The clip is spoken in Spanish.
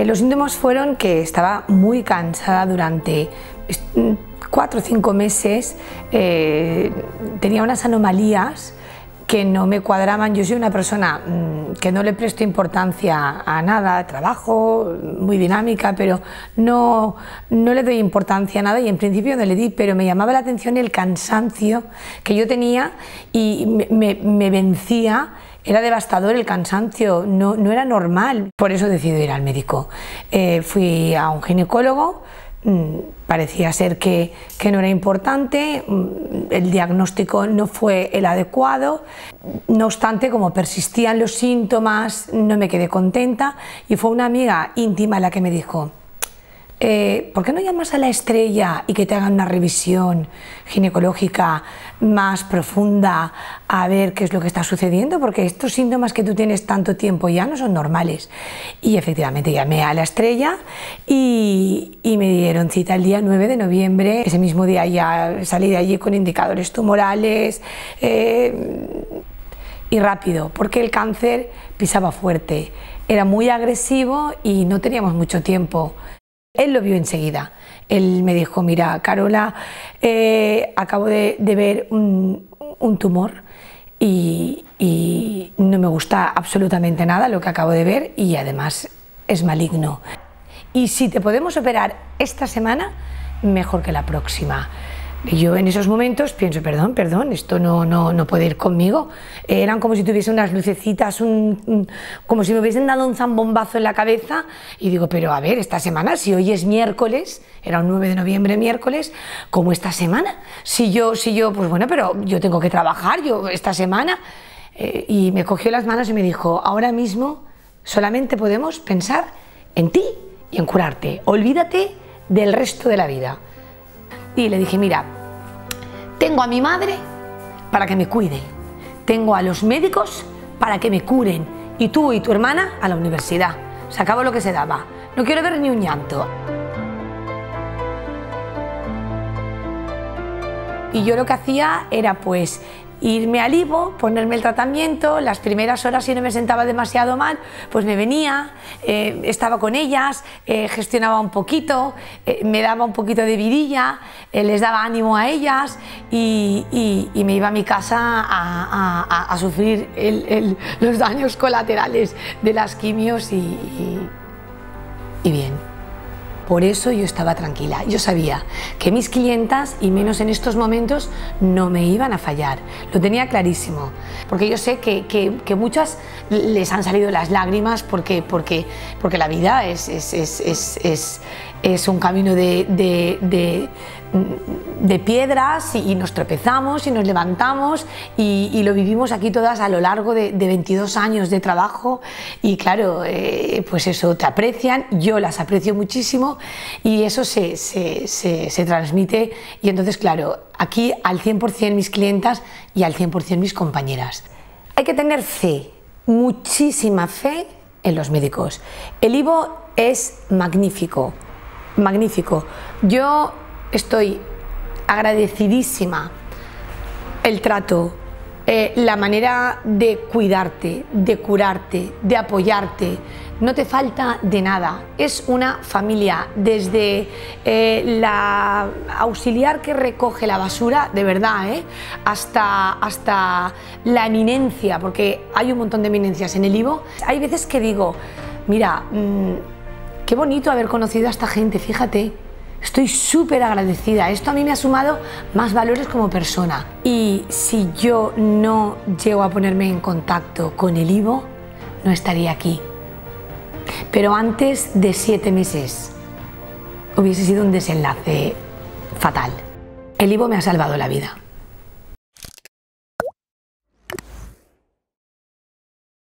Los síntomas fueron que estaba muy cansada durante 4 o 5 meses, tenía unas anomalías que no me cuadraban. Yo soy una persona que no le presto importancia a nada, trabajo, muy dinámica, pero no le doy importancia a nada, y en principio no le di, pero me llamaba la atención el cansancio que yo tenía y me vencía. Era devastador el cansancio, no era normal. Por eso decidí ir al médico. Fui a un ginecólogo. Parecía ser que no era importante, el diagnóstico no fue el adecuado. No obstante, como persistían los síntomas, no me quedé contenta, y fue una amiga íntima la que me dijo: ¿por qué no llamas a la Estrella y que te hagan una revisión ginecológica más profunda a ver qué es lo que está sucediendo? Porque estos síntomas que tú tienes tanto tiempo ya no son normales. Y efectivamente llamé a la Estrella y me dieron cita el día 9 de noviembre. Ese mismo día ya salí de allí con indicadores tumorales y rápido, porque el cáncer pisaba fuerte, era muy agresivo y no teníamos mucho tiempo. Él lo vio enseguida. Él me dijo: mira, Carola, acabo de ver un tumor y no me gusta absolutamente nada lo que acabo de ver, y además es maligno. Y si te podemos operar esta semana, mejor que la próxima. Y yo en esos momentos pienso: perdón, esto no puede ir conmigo. Eran como si tuviese unas lucecitas, como si me hubiesen dado un zambombazo en la cabeza, y digo: pero a ver, esta semana, si hoy es miércoles, era un 9 de noviembre, miércoles, ¿cómo esta semana? Si yo, pues bueno, pero yo tengo que trabajar, yo esta semana. Y me cogió las manos y me dijo: ahora mismo solamente podemos pensar en ti y en curarte. Olvídate del resto de la vida. Y le dije: mira, tengo a mi madre para que me cuide, tengo a los médicos para que me curen, y tú y tu hermana a la universidad. Se acabó lo que se daba. No quiero ver ni un llanto. Y yo lo que hacía era pues irme al IVO, ponerme el tratamiento. Las primeras horas, si no me sentaba demasiado mal, pues me venía, estaba con ellas, gestionaba un poquito, me daba un poquito de vidilla, les daba ánimo a ellas, y me iba a mi casa a sufrir los daños colaterales de las quimios y bien. Por eso yo estaba tranquila. Yo sabía que mis clientas, y menos en estos momentos, no me iban a fallar. Lo tenía clarísimo. Porque yo sé que muchas les han salido las lágrimas porque la vida es un camino de piedras, y nos tropezamos y nos levantamos, y lo vivimos aquí todas a lo largo de 22 años de trabajo. Y claro, pues eso, te aprecian, yo las aprecio muchísimo, y eso se transmite. Y entonces, claro, aquí al 100% mis clientas y al 100% mis compañeras. Hay que tener fe, muchísima fe en los médicos. El IVO es magnífico, magnífico. Yo estoy agradecidísima el trato, la manera de cuidarte, de curarte, de apoyarte. No te falta de nada. Es una familia, desde la auxiliar que recoge la basura, de verdad, hasta la eminencia, porque hay un montón de eminencias en el IVO. Hay veces que digo: mira, qué bonito haber conocido a esta gente, fíjate. Estoy súper agradecida. Esto a mí me ha sumado más valores como persona. Y si yo no llego a ponerme en contacto con el IVO, no estaría aquí. Pero antes de 7 meses hubiese sido un desenlace fatal. El IVO me ha salvado la vida.